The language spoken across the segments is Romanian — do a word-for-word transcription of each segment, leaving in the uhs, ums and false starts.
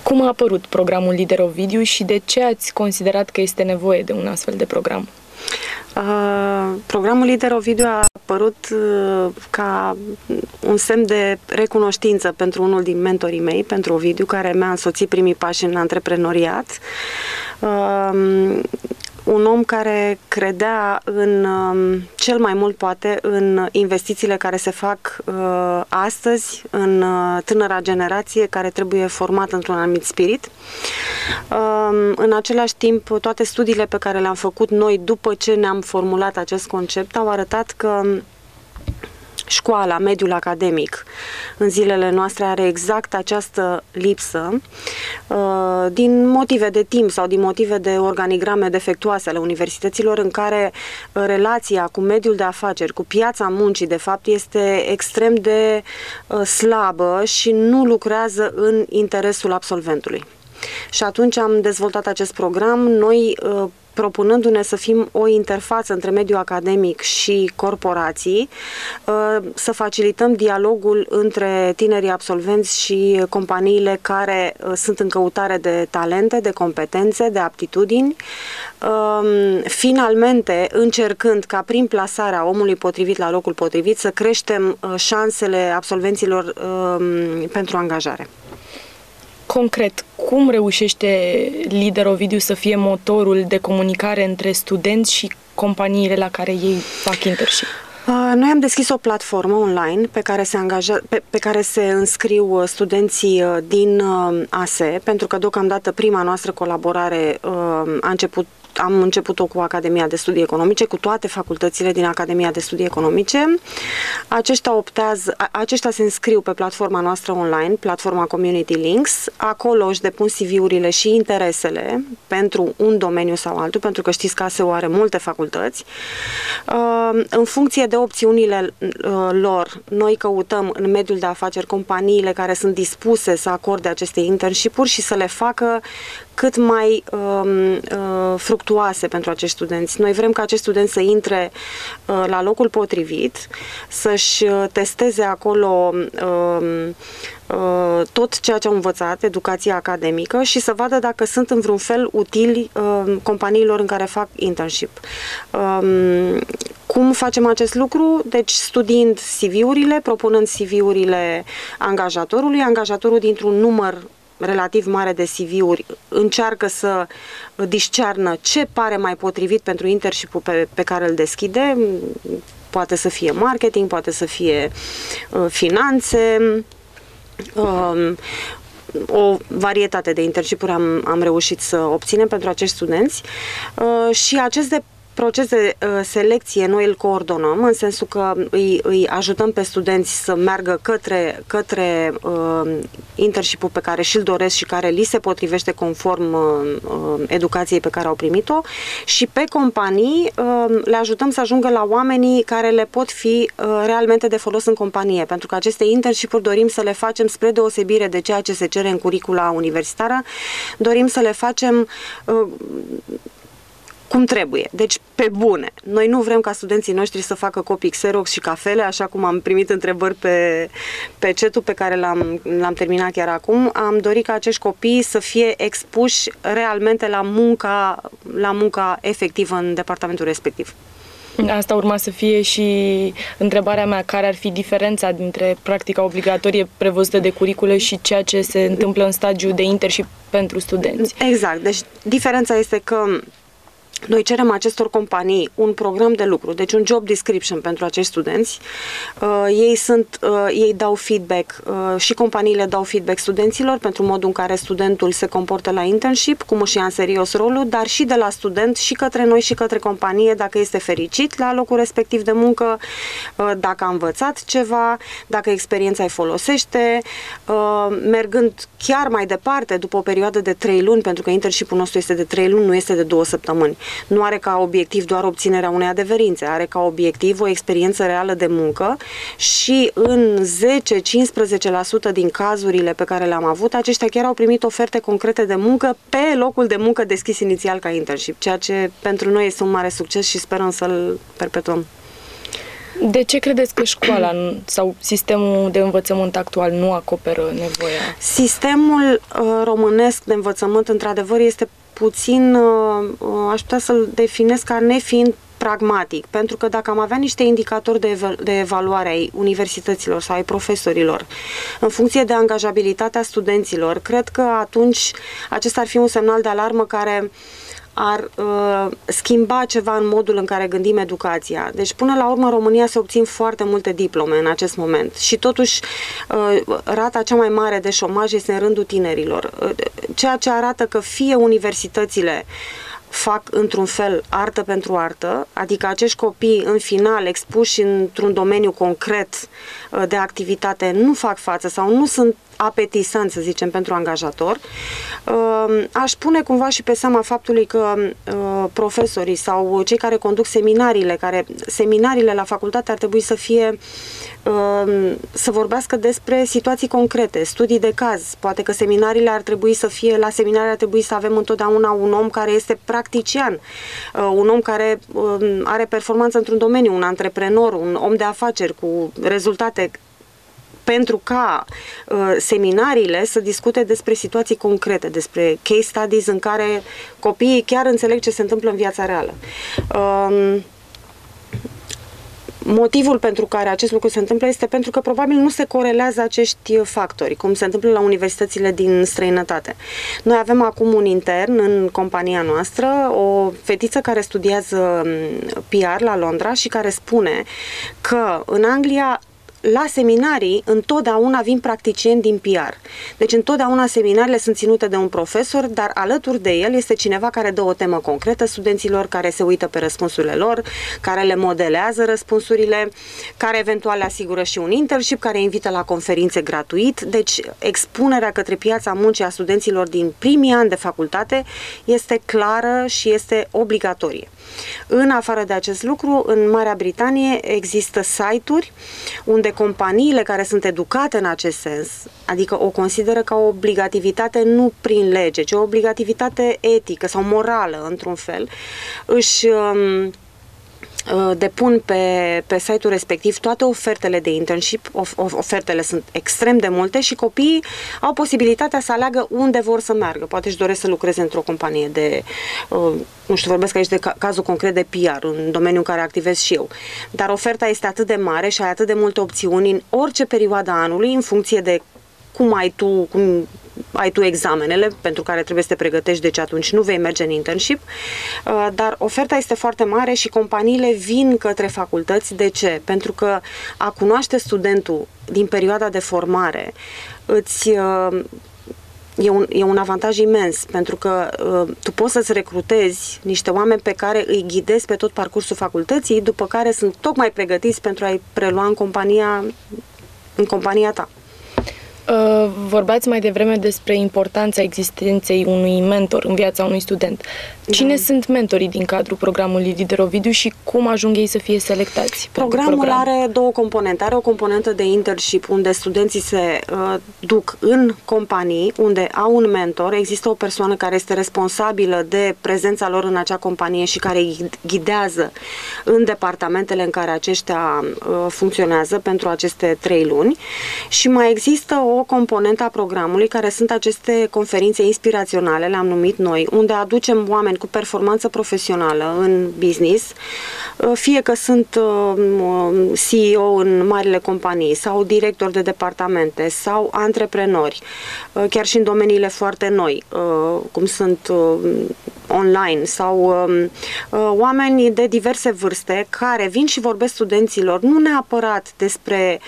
Cum a apărut programul Lider Ovidiu și de ce ați considerat că este nevoie de un astfel de program? Uh, programul Lider Ovidiu a apărut uh, ca un semn de recunoștință pentru unul din mentorii mei, pentru Ovidiu, care mi-a însoțit primii pași în antreprenoriat. Uh, un om care credea în uh, cel mai mult, poate, în investițiile care se fac uh, astăzi în uh, tânăra generație, care trebuie formată într-un anumit spirit. Uh, în același timp, toate studiile pe care le-am făcut noi după ce ne-am formulat acest concept au arătat că școala, mediul academic, în zilele noastre are exact această lipsă din motive de timp sau din motive de organigrame defectuoase ale universităților, în care relația cu mediul de afaceri, cu piața muncii, de fapt, este extrem de slabă și nu lucrează în interesul absolventului. Și atunci am dezvoltat acest program, noi propunându-ne să fim o interfață între mediul academic și corporații, să facilităm dialogul între tinerii absolvenți și companiile care sunt în căutare de talente, de competențe, de aptitudini, finalmente încercând ca prin plasarea omului potrivit la locul potrivit să creștem șansele absolvenților pentru angajare. Concret, cum reușește Lider Ovidiu să fie motorul de comunicare între studenți și companiile la care ei fac internship? Noi am deschis o platformă online pe care se, angaja, pe, pe care se înscriu studenții din A S E, pentru că deocamdată prima noastră colaborare a început Am început-o cu Academia de Studii Economice, cu toate facultățile din Academia de Studii Economice. Aceștia, optează, aceștia se înscriu pe platforma noastră online, platforma Community Links. Acolo își depun C V-urile și interesele pentru un domeniu sau altul, pentru că știți că A S E-ul are multe facultăți. În funcție de opțiunile lor, noi căutăm în mediul de afaceri companiile care sunt dispuse să acorde aceste internship-uri și să le facă cât mai um, uh, fructuoase pentru acești studenți. Noi vrem ca acești studenți să intre uh, la locul potrivit, să-și testeze acolo uh, uh, tot ceea ce au învățat, educația academică, și să vadă dacă sunt în vreun fel utili uh, companiilor în care fac internship. Um, Cum facem acest lucru? Deci studiind C V-urile, propunând C V-urile angajatorului, angajatorul dintr-un număr relativ mare de C V-uri încearcă să discearnă ce pare mai potrivit pentru internship-ul pe, pe care îl deschide. Poate să fie marketing, poate să fie uh, finanțe, uh, o varietate de internship-uri am, am reușit să obținem pentru acești studenți uh, și acest de proces de uh, selecție noi îl coordonăm, în sensul că îi, îi ajutăm pe studenți să meargă către, către uh, internship-ul pe care și-l doresc și care li se potrivește conform uh, educației pe care au primit-o, și pe companii uh, le ajutăm să ajungă la oamenii care le pot fi uh, realmente de folos în companie, pentru că aceste internship-uri dorim să le facem, spre deosebire de ceea ce se cere în curicula universitară, dorim să le facem uh, cum trebuie. Deci, pe bune. Noi nu vrem ca studenții noștri să facă copii Xerox și cafele, așa cum am primit întrebări pe, pe chat-ul pe care l-am, l-am terminat chiar acum. Am dorit ca acești copii să fie expuși realmente la munca, la munca efectivă în departamentul respectiv. Asta urma să fie și întrebarea mea, care ar fi diferența dintre practica obligatorie prevăzută de curicule și ceea ce se întâmplă în stagiul de internship pentru studenți. Exact. Deci, diferența este că noi cerem acestor companii un program de lucru, deci un job description pentru acești studenți. Uh, ei, sunt, uh, ei dau feedback uh, și companiile dau feedback studenților pentru modul în care studentul se comportă la internship, cum își ia în serios rolul, dar și de la student și către noi și către companie, dacă este fericit la locul respectiv de muncă, uh, dacă a învățat ceva, dacă experiența îi folosește, uh, mergând chiar mai departe, după o perioadă de trei luni, pentru că internship-ul nostru este de trei luni, nu este de două săptămâni. Nu are ca obiectiv doar obținerea unei adeverințe, are ca obiectiv o experiență reală de muncă și în zece-cincisprezece la sută din cazurile pe care le-am avut, aceștia chiar au primit oferte concrete de muncă pe locul de muncă deschis inițial ca internship, ceea ce pentru noi este un mare succes și sperăm să-l perpetuăm. De ce credeți că școala sau sistemul de învățământ actual nu acoperă nevoia? Sistemul uh, românesc de învățământ, într-adevăr, este puțin, uh, aș putea să-l definesc ca nefiind pragmatic, pentru că dacă am avea niște indicatori de, ev de evaluare ai universităților sau ai profesorilor în funcție de angajabilitatea studenților, cred că atunci acesta ar fi un semnal de alarmă care ar uh, schimba ceva în modul în care gândim educația. Deci, până la urmă, în România se obțin foarte multe diplome în acest moment și totuși uh, rata cea mai mare de șomaj este în rândul tinerilor, uh, ceea ce arată că fie universitățile fac într-un fel artă pentru artă, adică acești copii în final expuși într-un domeniu concret de activitate nu fac față sau nu sunt apetisanți, să zicem, pentru angajator. Aș pune cumva și pe seama faptului că profesorii sau cei care conduc seminariile, care seminariile la facultate ar trebui să fie să vorbească despre situații concrete, studii de caz. Poate că seminariile ar trebui să fie, la seminarii ar trebui să avem întotdeauna un om care este practician, un om care are performanță într-un domeniu, un antreprenor, un om de afaceri cu rezultate, pentru ca uh, seminariile să discute despre situații concrete, despre case studies în care copiii chiar înțeleg ce se întâmplă în viața reală. Uh, Motivul pentru care acest lucru se întâmplă este pentru că probabil nu se corelează acești factori, cum se întâmplă la universitățile din străinătate. Noi avem acum un intern în compania noastră, o fetiță care studiază P R la Londra și care spune că în Anglia la seminarii întotdeauna vin practicieni din P R. Deci întotdeauna seminariile sunt ținute de un profesor, dar alături de el este cineva care dă o temă concretă studenților, care se uită pe răspunsurile lor, care le modelează răspunsurile, care eventual le asigură și un internship, care invită la conferințe gratuit. Deci expunerea către piața muncii a studenților din primii ani de facultate este clară și este obligatorie. În afară de acest lucru, în Marea Britanie există site-uri unde companiile care sunt educate în acest sens, adică o consideră ca o obligativitate nu prin lege, ci o obligativitate etică sau morală, într-un fel, își um, depun pe, pe site-ul respectiv toate ofertele de internship, of, of, ofertele sunt extrem de multe și copiii au posibilitatea să aleagă unde vor să meargă. Poate își doresc să lucreze într-o companie de, uh, nu știu, vorbesc aici de ca, cazul concret de P R, un domeniu în care activez și eu. Dar oferta este atât de mare și ai atât de multe opțiuni în orice perioadă a anului, în funcție de cum ai tu, cum ai tu examenele pentru care trebuie să te pregătești, deci atunci nu vei merge în internship, dar oferta este foarte mare și companiile vin către facultăți. De ce? Pentru că a cunoaște studentul din perioada de formare îți E un, e un avantaj imens, pentru că uh, tu poți să-ți recrutezi niște oameni pe care îi ghidezi pe tot parcursul facultății, după care sunt tocmai pregătiți pentru a-i prelua în compania, în compania ta. Uh, vorbeați mai devreme despre importanța existenței unui mentor în viața unui student. Cine da. sunt mentorii din cadrul programului Lider Ovidiu și cum ajung ei să fie selectați? Programul program? are două componente. Are o componentă de internship, unde studenții se uh, duc în companii, unde au un mentor. Există o persoană care este responsabilă de prezența lor în acea companie și care îi ghidează în departamentele în care aceștia uh, funcționează pentru aceste trei luni. Și mai există o componentă a programului, care sunt aceste conferințe inspiraționale, le-am numit noi, unde aducem oameni cu performanță profesională în business, fie că sunt C E O în marile companii sau directori de departamente sau antreprenori, chiar și în domeniile foarte noi, cum sunt online, sau oameni de diverse vârste care vin și vorbesc studenților nu neapărat despre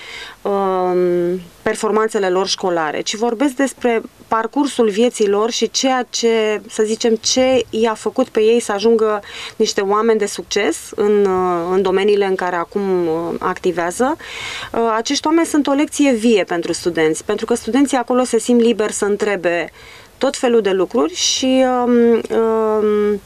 performanțele lor școlare, ci vorbesc despre parcursul vieții lor și ceea ce, să zicem, ce i-a făcut pe ei să ajungă niște oameni de succes în, în domeniile în care acum activează. Acești oameni sunt o lecție vie pentru studenți, pentru că studenții acolo se simt liberi să întrebe tot felul de lucruri și um, um,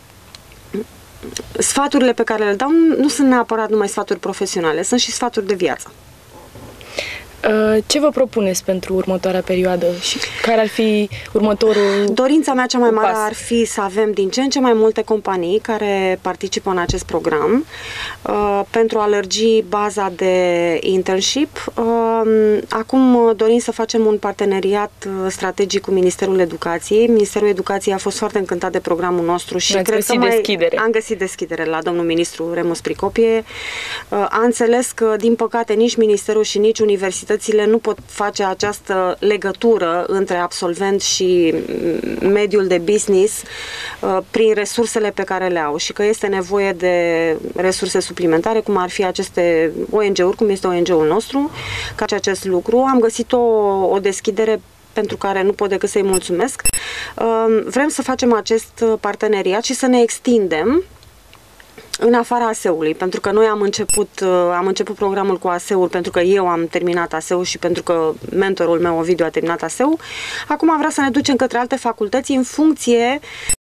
sfaturile pe care le dau nu sunt neapărat numai sfaturi profesionale, sunt și sfaturi de viață. Ce vă propuneți pentru următoarea perioadă și care ar fi următorul Dorința mea cea mai mare pas? ar fi să avem din ce în ce mai multe companii care participă în acest program uh, pentru a lărgi baza de internship. Uh, acum dorim să facem un parteneriat strategic cu Ministerul Educației. Ministerul Educației a fost foarte încântat de programul nostru și Ați cred găsit că mai deschidere. am găsit deschidere la domnul ministru Remus Pricopie. Uh, a înțeles că, din păcate, nici Ministerul și nici universitățile nu pot face această legătură între absolvent și mediul de business uh, prin resursele pe care le au și că este nevoie de resurse suplimentare, cum ar fi aceste O N G-uri, cum este O N G-ul nostru, ca și acest lucru. Am găsit o, o deschidere pentru care nu pot decât să-i mulțumesc. Uh, vrem să facem acest parteneriat și să ne extindem în afara A S E-ului, pentru că noi am început, am început programul cu A S E-ul pentru că eu am terminat A S E-ul și pentru că mentorul meu, Ovidiu, a terminat A S E-ul. Acum vrea să ne ducem către alte facultăți în funcție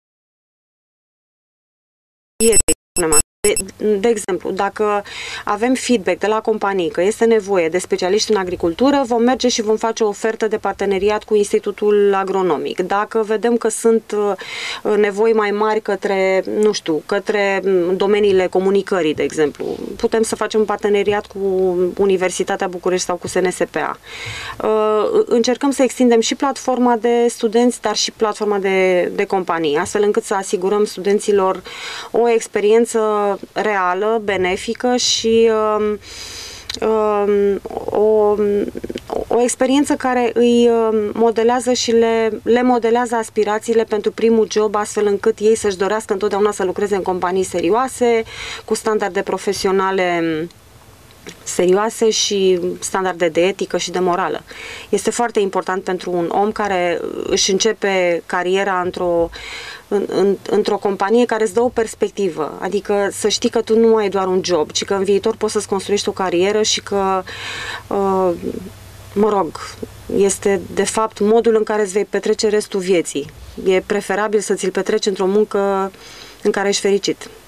de, de exemplu, dacă avem feedback de la companii că este nevoie de specialiști în agricultură, vom merge și vom face o ofertă de parteneriat cu Institutul Agronomic. Dacă vedem că sunt nevoi mai mari către, nu știu, către domeniile comunicării, de exemplu, putem să facem un parteneriat cu Universitatea București sau cu S N S P A. Încercăm să extindem și platforma de studenți, dar și platforma de, de companii, astfel încât să asigurăm studenților o experiență reală, benefică și um, um, o, o experiență care îi modelează și le, le modelează aspirațiile pentru primul job, astfel încât ei să-și dorească întotdeauna să lucreze în companii serioase, cu standarde profesionale serioase și standarde de etică și de morală. Este foarte important pentru un om care își începe cariera într-o în, în, într-o companie care îți dă o perspectivă, adică să știi că tu nu ai doar un job, ci că în viitor poți să-ți construiești o carieră și că uh, mă rog, este de fapt modul în care îți vei petrece restul vieții. E preferabil să ți-l petreci într-o muncă în care ești fericit.